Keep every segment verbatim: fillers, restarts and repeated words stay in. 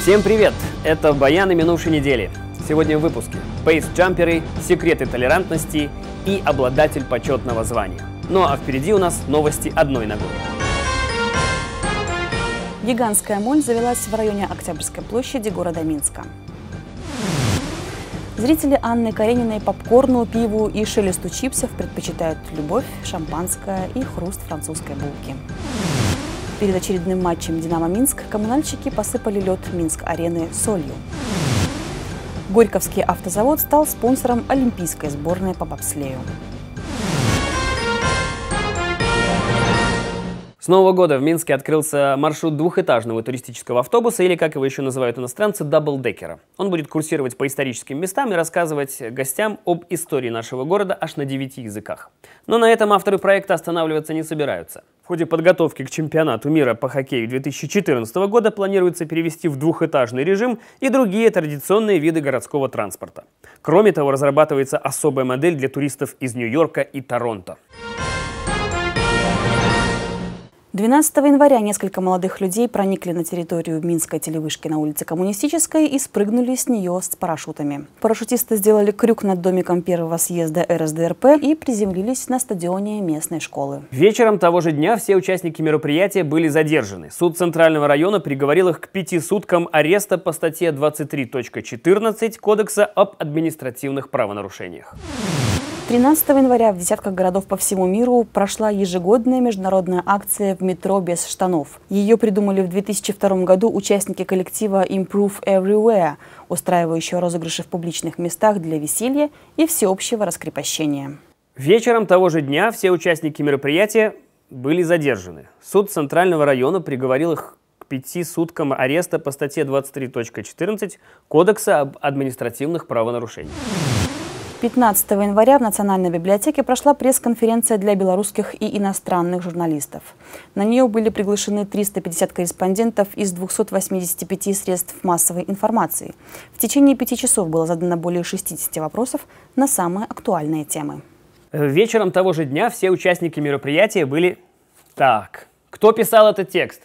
Всем привет! Это баяны минувшей недели. Сегодня в выпуске пейсджамперы, секреты толерантности и обладатель почетного звания. Ну а впереди у нас новости одной ногой. Гигантская моль завелась в районе Октябрьской площади города Минска. Зрители Анны Карениной попкорну, пиву и шелесту чипсов предпочитают любовь, шампанское и хруст французской булки. Перед очередным матчем «Динамо-Минск» коммунальщики посыпали лед Минск-арены солью. Горьковский автозавод стал спонсором олимпийской сборной по бобслею. С Нового года в Минске открылся маршрут двухэтажного туристического автобуса, или, как его еще называют иностранцы, даблдекера. Он будет курсировать по историческим местам и рассказывать гостям об истории нашего города аж на девяти языках. Но на этом авторы проекта останавливаться не собираются. В ходе подготовки к чемпионату мира по хоккею две тысячи четырнадцатого года планируется перевести в двухэтажный режим и другие традиционные виды городского транспорта. Кроме того, разрабатывается особая модель для туристов из Нью-Йорка и Торонто. двенадцатого января несколько молодых людей проникли на территорию Минской телевышки на улице Коммунистической и спрыгнули с нее с парашютами. Парашютисты сделали крюк над домиком первого съезда эр эс дэ эр пэ и приземлились на стадионе местной школы. Вечером того же дня все участники мероприятия были задержаны. Суд Центрального района приговорил их к пяти суткам ареста по статье двадцать три точка четырнадцать Кодекса об административных правонарушениях. тринадцатого января в десятках городов по всему миру прошла ежегодная международная акция «В метро без штанов». Ее придумали в две тысячи втором году участники коллектива Improve Everywhere, устраивающего розыгрыши в публичных местах для веселья и всеобщего раскрепощения. Вечером того же дня все участники мероприятия были задержаны. Суд Центрального района приговорил их к пяти суткам ареста по статье двадцать три точка четырнадцать Кодекса об административных правонарушениях. пятнадцатого января в Национальной библиотеке прошла пресс-конференция для белорусских и иностранных журналистов. На нее были приглашены триста пятьдесят корреспондентов из двухсот восьмидесяти пяти средств массовой информации. В течение пяти часов было задано более шестидесяти вопросов на самые актуальные темы. Вечером того же дня все участники мероприятия были... Так, кто писал этот текст?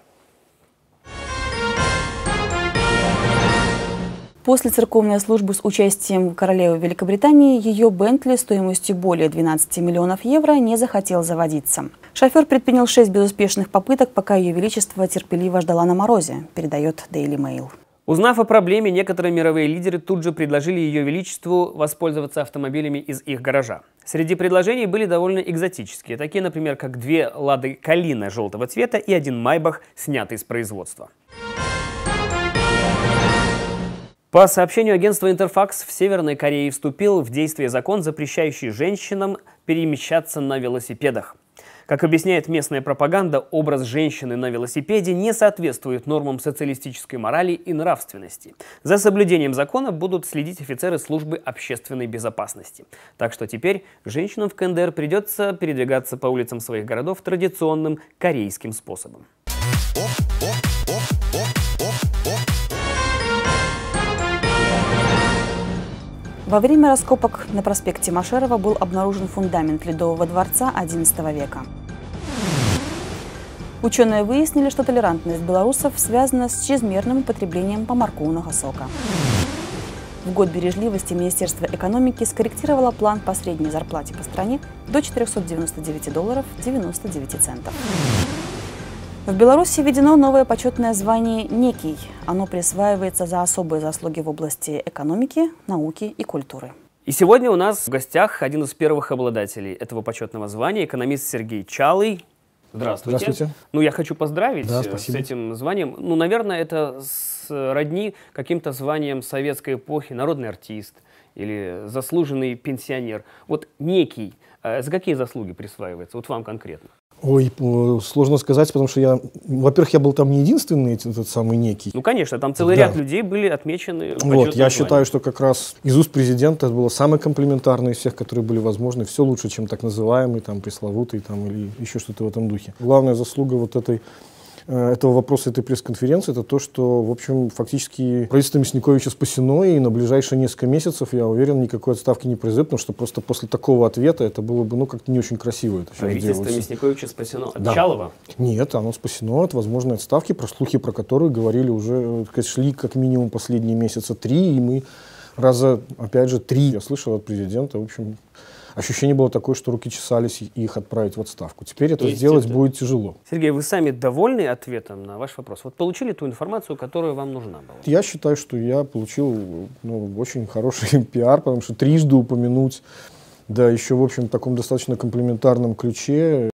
После церковной службы с участием королевы Великобритании ее Бентли стоимостью более двенадцати миллионов евро не захотел заводиться. Шофер предпринял шесть безуспешных попыток, пока ее величество терпеливо ждала на морозе, передает Daily Mail. Узнав о проблеме, некоторые мировые лидеры тут же предложили ее величеству воспользоваться автомобилями из их гаража. Среди предложений были довольно экзотические, такие, например, как две Лады Калина желтого цвета и один Майбах, снятый с производства. По сообщению агентства Интерфакс, в Северной Корее вступил в действие закон, запрещающий женщинам перемещаться на велосипедах. Как объясняет местная пропаганда, образ женщины на велосипеде не соответствует нормам социалистической морали и нравственности. За соблюдением закона будут следить офицеры службы общественной безопасности. Так что теперь женщинам в ка эн дэ эр придется передвигаться по улицам своих городов традиционным корейским способом. Во время раскопок на проспекте Машерова был обнаружен фундамент Ледового дворца одиннадцатого века. Ученые выяснили, что толерантность белорусов связана с чрезмерным употреблением поморковного сока. В год бережливости Министерство экономики скорректировало план по средней зарплате по стране до четырёхсот девяноста девяти долларов девяносто девяти центов. В Беларуси введено новое почетное звание «Некий». Оно присваивается за особые заслуги в области экономики, науки и культуры. И сегодня у нас в гостях один из первых обладателей этого почетного звания, экономист Сергей Чалый. Здравствуйте. Здравствуйте. Ну, я хочу поздравить да, с этим званием. Ну, наверное, это сродни каким-то званием советской эпохи, народный артист или заслуженный пенсионер. Вот «Некий». За какие заслуги присваивается? Вот вам конкретно. Ой, сложно сказать, потому что я, во-первых, я был там не единственный, этот самый Некий. Ну, конечно, там целый да. ряд людей были отмечены. Вот, я считаю, что как раз из уст президента это было самое комплиментарное из всех, которые были возможны. Все лучше, чем так называемый, там, пресловутый, там, или еще что-то в этом духе. Главная заслуга вот этой этого вопроса, этой пресс-конференции, это то, что, в общем, фактически правительство Мясниковича спасено, и на ближайшие несколько месяцев, я уверен, никакой отставки не произойдет, потому что просто после такого ответа это было бы, ну, как-то не очень красиво это сейчас Правительство делать. Мясниковича спасено от Да. Чалова? Нет, оно спасено от возможной отставки, про слухи, про которые говорили уже, так сказать, шли как минимум последние месяца три, и мы раза, опять же, три я слышал от президента, в общем, ощущение было такое, что руки чесались их отправить в отставку. Теперь это сделать это... будет тяжело. Сергей, вы сами довольны ответом на ваш вопрос? Вот получили ту информацию, которая вам нужна была? Я считаю, что я получил, ну, очень хороший пиар, потому что трижды упомянуть, да еще, в общем, в таком достаточно комплиментарном ключе